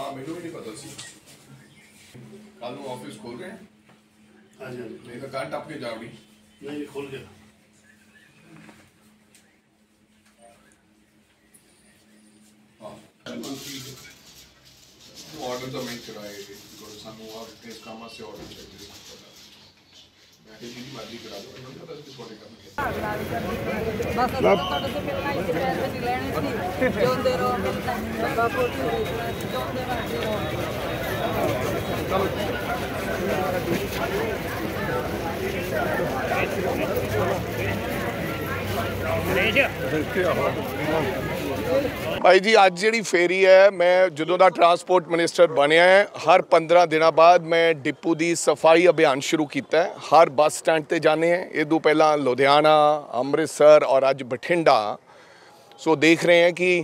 हाँ मैनू भी नहीं पता सी कल ऑफिस खोल रहे हैं। हाँ जी हाँ जी नहीं तो कल टप के जाओगी। नहीं खोल गया। हाँ ऑर्डर तो मैं कराए सानू और इस काम से ऑर्डर चाहिए। मैं जी मर्जी करा दो मैं पता किस वाले काम बस ਤੁਹਾਡੇ ਤੋਂ ਮਿਲਣਾ ਹੀ ਪੈਸੇ ਨਹੀਂ ਲੈਣੇ ਸੀ ਜਿਉਂਦੇ ਰਹੋ ਮਿਲਣਾ ਬਾਬਾ ਕੋਟੀ ਜਿਉਂਦੇ ਰਹਿੰਦੇ भाई जी अज जी फेरी है मैं जो का ट्रांसपोर्ट मिनिस्टर बनया है हर 15 दिनों बाद मैं डिपू की सफाई अभियान शुरू किया है। हर बस स्टैंड पर जाने हैं इदू पहला लुधियाना अमृतसर और अज बठिंडा। सो देख रहे हैं कि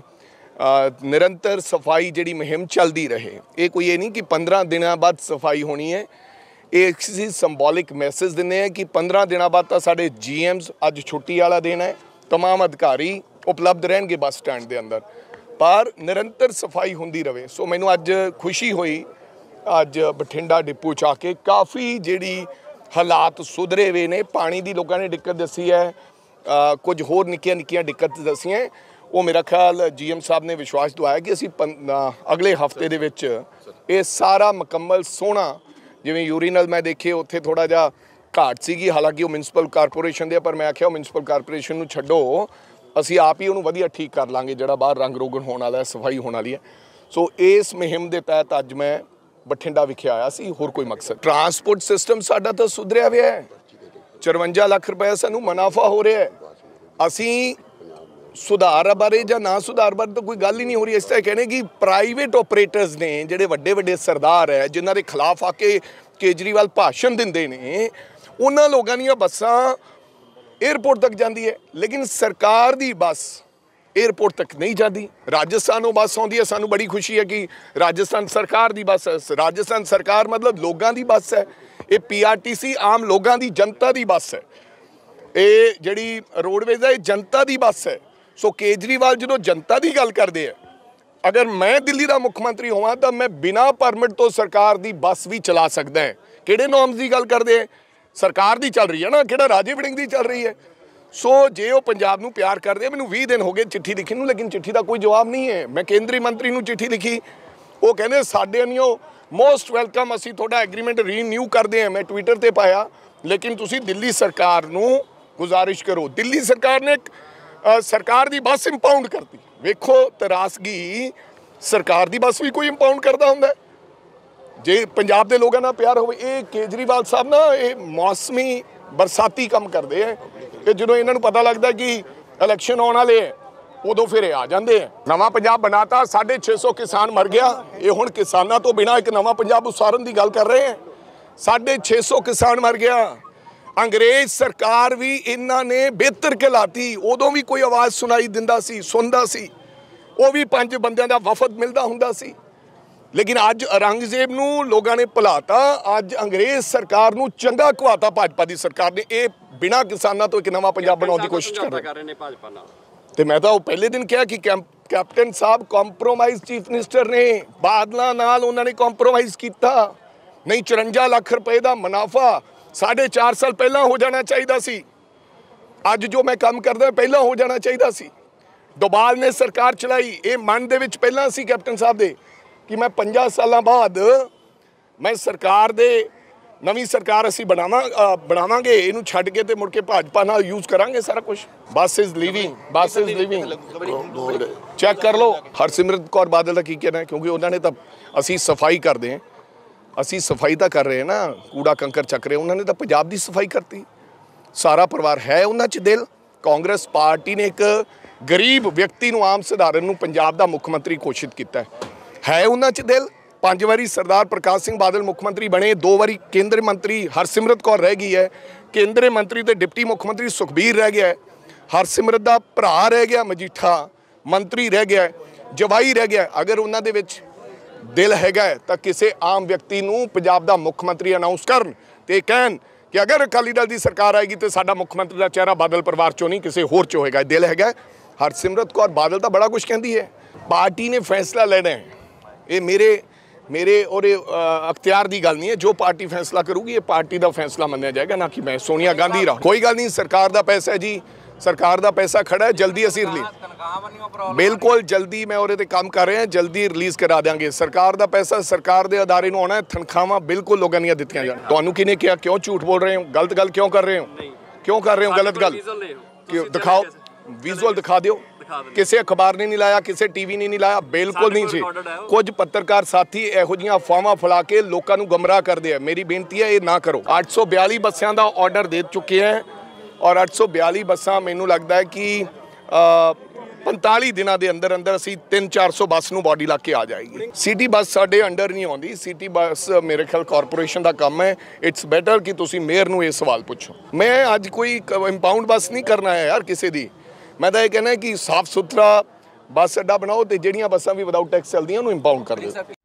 निरंतर सफाई जी मुहिम चलती रहे। ये कोई ये नहीं कि 15 दिनों बाद सफाई होनी है। एक संबॉलिक मैसेज देने हैं कि 15 दिनों बाद तो साढ़े GMs अज छुट्टी वाला दिन है। तमाम अधिकारी उपलब्ध रहेंगे बस स्टैंड के अंदर पर निरंतर सफाई होंदी रहे। सो मैनू अज खुशी हुई अज बठिंडा डिपू च आके काफ़ी जिहड़ी हालात सुधरे हुए ने। पानी की लोगों ने दिक्कत दसी है, कुछ होर निक्कियां निक्कियां दिक्कत दसी हैं। वो मेरा ख्याल GM साहब ने विश्वास दवाया कि असी अगले हफ्ते दे विच ये सारा मुकम्मल सोहना जिवें यूरीनल मैं देखे उत्थे थोड़ा जिहा घाट सीगी। हालांकि वो म्यूनसिपल कारपोरेशन दे पर मैं आख्या म्यूनसिपल कारपोरेशन नूं छड्डो असी आप ही उन्होंने वधिया ठीक कर लांगे जिहड़ा बाहर रंग रोगन होने वाला है, सफाई होने वाली है। सो इस मुहिम के तहत अज मैं बठिंडा विखे आया सी। होर कोई मकसद ट्रांसपोर्ट सिस्टम साडा तो सुधरिया हुआ है। 54 लाख रुपया सानू मुनाफा हो रहा है। असी सुधार बारे या ना सुधार बारे तो कोई गल ही नहीं हो रही। इस तरह कहने कि प्राइवेट ऑपरेटर्स ने जिहड़े वड्डे वड्डे सरदार है जिन्हां दे खिलाफ आके केजरीवाल भाषण दिंदे ने उन्हां लोगां दीयां बसां एयरपोर्ट तक जाती है लेकिन सरकार की बस एयरपोर्ट तक नहीं जाती। राजस्थानों बस आती है, सानू बड़ी खुशी है कि राजस्थान सरकार की बस है। राजस्थान सरकार मतलब लोगों की बस है। ये PRTC आम लोगों की जनता की बस है। ये जिहड़ी रोडवेज है जनता की बस है। सो केजरीवाल जो जनता की गल करते हैं, अगर मैं दिल्ली का मुख्यमंत्री होवां तो मैं बिना परमिट तो सरकार की बस भी चला सकदा है। किहड़े नॉर्म्स की गल करते हैं? सरकार दी चल रही है ना, किहड़ा राजे वड़िंग दी चल रही है। सो जे वो पंजाब नूं प्यार करते हैं, मैनूं 20 दिन हो गए चिट्ठी लिखी नूं लेकिन चिट्ठी का कोई जवाब नहीं है। मैं केंद्रीय मंत्री नूं चिट्ठी लिखी, वो कहते साडे अनियो मोस्ट वेलकम असीं तुहाडा एग्रीमेंट रीन्यू करते हैं। मैं ट्विटर पर पाया लेकिन तुसीं दिल्ली सरकार नूं गुजारिश करो। दिल्ली सरकार ने सरकार की बस इंपाउंड करती। वेखो तरासगी, सरकार की बस भी कोई इंपाउंड करता हुंदा है। जे पंजाब के लोगों का प्यार हो। ये केजरीवाल साहब ना ये मौसमी बरसाती काम करते हैं कि जो इन्हों पता लगता कि इलैक्शन आने वाले है उदों फिर आ जाते हैं। नवा पंजाब बनाता 650 किसान मर गया। ये हुण किसानों तो बिना एक नवा पंजाब उसारन की गल कर रहे हैं। 650 किसान मर गया। अंग्रेज सरकार भी इन्हों ने बेहतर कहलाती। उदों भी कोई आवाज़ सुनाई दिंदा सी, सुनदा सी। वो भी 5 बंदियां दा वफद मिलता हुंदा सी। लेकिन अज औरंगजेब नूं लोगों ने भुलाता। अज अंग्रेज सरकार नूं चंगा घवाता भाजपा की सरकार ने। ये बिना किसानों तो एक नवा पंजाब बनाने की कोशिश कर रहे हैं। तो मैं तो पहले दिन कहा कि कैप्टन साहब कॉम्प्रोमाइज़ चीफ मिनिस्टर ने बादलों नाल उन्होंने कॉम्प्रोमाइज़ किया। नहीं 54 लाख रुपए का मुनाफा 4.5 साल पहला हो जाना चाहिए सी। अज जो मैं काम करदा पहला हो जाना चाहिए सी। डोभाल ने सरकार चलाई। ये मन दे विच पहला सी कैप्टन साहब दे कि मैं 50 साल बाद मैं सरकार दे नवी सरकार असी बनावांगे। इनू छड्ड के ते मुड़ के भाजपा नाल यूज़ करांगे सारा कुछ। बस इज़ लिविंग, बस इज़ लिविंग। चैक कर लो हरसिमरत कौर बादल का की कहना है, क्योंकि उन्होंने तो असी सफाई करते हैं, असी सफाई तो कर रहे हैं ना, कूड़ा कंकर चक रहे हैं। उन्होंने तो पंजाब की सफाई करती। सारा परिवार है उन्हां च दिल। कांग्रेस पार्टी ने एक गरीब व्यक्ति नूं आम सधारण नूं पंजाब का मुख्यमंत्री घोषित किया है उन्हां च दिल। 5 वारी सरदार प्रकाश सिंह बादल मुख्यमंत्री बने, 2 वारी केंद्रीय मंत्री हरसिमरत कौर रह गई है, केंद्रीय मंत्री तो डिप्टी मुख्यमंत्री सुखबीर रह गया है, हरसिमरत का भरा रह गया मजीठा मंत्री रह गया है, जवाई रह गया। अगर उन्हां दे विच दिल हैगा तो किसी आम व्यक्ति नूं पंजाब दा मुख्यमंत्री अनाउंस करन ते कहन कि अगर अकाली दल की सरकार आएगी तो साडा मुख्यमंत्री का चेहरा बादल परिवार चों नहीं किसी होर चों होएगा। दिल हैगा। हरसिमरत कौर बादल तो बड़ा कुछ कहती है। पार्टी ने फैसला लेना है। ये मेरे मेरे और अख्तियार की गल नहीं है। जो पार्टी फैसला करूगी, ये पार्टी का फैसला मन्निया जाएगा, ना कि मैं सोनिया गांधी रहा। कोई गल नहीं, सरकार का पैसा है जी, सरकार का पैसा खड़ा है, जल्दी असी रिलीज बिल्कुल जल्दी मैं और काम कर रहे हैं, जल्दी रिलीज़ करा देंगे। सरकार का पैसा सरकार के अदारे में आना है, तनख्वाह बिल्कुल लोगों दी दित्तियां जाण। तुहानूं किहने कहा, क्यों झूठ बोल रहे हो, गलत गल क्यों कर रहे हो, क्यों कर रहे हो गलत गल, क्यों दिखाओ, विजुअल दिखा दिओ। किसी अखबार ने नहीं लाया, किसी टीवी ने नहीं लाया, बिल्कुल नहीं सी। कुछ पत्रकार साथी इहो जिहियां अफवाहां फैला के लोगों को गुमराह करते हैं। मेरी बेनती है, ये ना करो। 842 बसां का ऑर्डर दे चुके हैं और 842 बसां मैनूं लगता है कि 45 दिनों के अंदर अंदर असी 300-400 बस नूं बॉडी ला के आ जाएगी। सिटी बस साडे अंडर नहीं आती, सिटी बस मेरे ख्याल कॉरपोरेशन का काम है। इट्स बैटर कि तुसी मेयर नूं ये सवाल पूछो। मैं अज कोई इंपाउंड बस नहीं करना है यार किसी दी। मैं तो ये कहना कि साफ सुथरा बस अड्डा बनाओ, तो जिहड़ियां बसां भी विदाउट टैक्स चलदियां उन्होंने इंपाउंड कर दो।